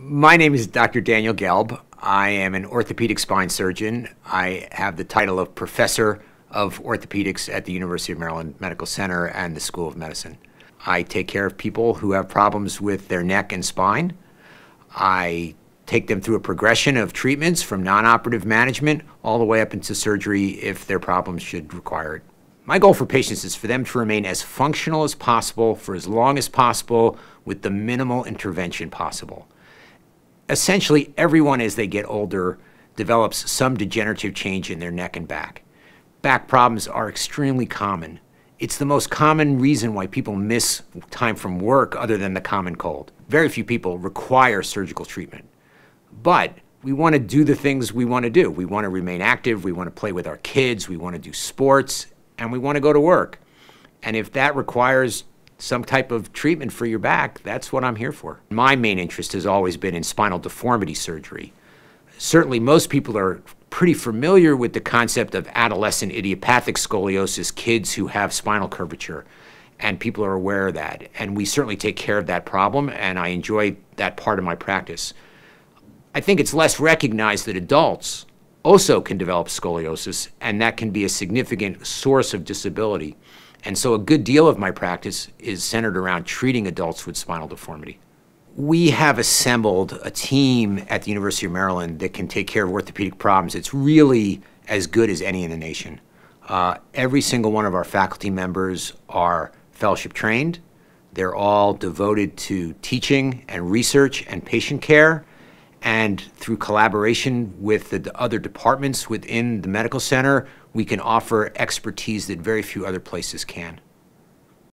My name is Dr. Daniel Gelb. I am an orthopedic spine surgeon. I have the title of Professor of Orthopedics at the University of Maryland Medical Center and the School of Medicine. I take care of people who have problems with their neck and spine. I take them through a progression of treatments from non-operative management all the way up into surgery if their problems should require it. My goal for patients is for them to remain as functional as possible for as long as possible with the minimal intervention possible. Essentially, everyone as they get older develops some degenerative change in their neck and back. Back problems are extremely common. It's the most common reason why people miss time from work other than the common cold. Very few people require surgical treatment. But we want to do the things we want to do. We want to remain active, we want to play with our kids, we want to do sports, and we want to go to work. And if that requires some type of treatment for your back, that's what I'm here for. My main interest has always been in spinal deformity surgery. Certainly most people are pretty familiar with the concept of adolescent idiopathic scoliosis, kids who have spinal curvature, and people are aware of that. And we certainly take care of that problem, and I enjoy that part of my practice. I think it's less recognized that adults also can develop scoliosis, and that can be a significant source of disability. And so a good deal of my practice is centered around treating adults with spinal deformity. We have assembled a team at the University of Maryland that can take care of orthopedic problems. It's really as good as any in the nation. Every single one of our faculty members are fellowship trained. They're all devoted to teaching and research and patient care. And through collaboration with the other departments within the medical center, we can offer expertise that very few other places can.